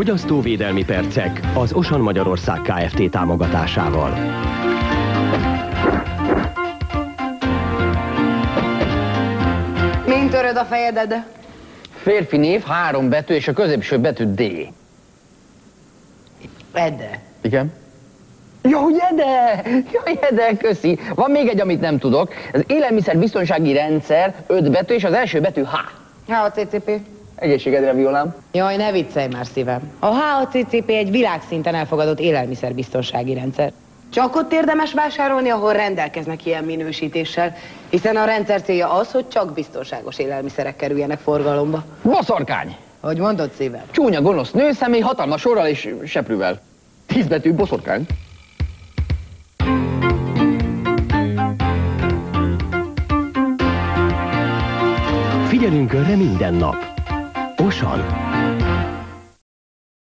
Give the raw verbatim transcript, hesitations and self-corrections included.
Fogyasztóvédelmi percek az Osan Magyarország Kft. Támogatásával. Mint töröd a fejedet? Férfi név, három betű, és a középső betű D. Ede. Igen? Jó, Ede! Jó, Ede, köszi. Van még egy, amit nem tudok. Az élelmiszerbiztonsági rendszer, öt betű, és az első betű H. H A C C P. Egészségedre, Violám. Jaj, ne viccelj már, szívem. A H A C C P egy világszinten elfogadott élelmiszerbiztonsági rendszer. Csak ott érdemes vásárolni, ahol rendelkeznek ilyen minősítéssel, hiszen a rendszer célja az, hogy csak biztonságos élelmiszerek kerüljenek forgalomba. Boszorkány! Hogy mondod, szívem? Csúnya, gonosz nőszemély, hatalmas sorral és seprűvel. Tíz betű, boszorkány. Figyelünk önre minden nap. Osan.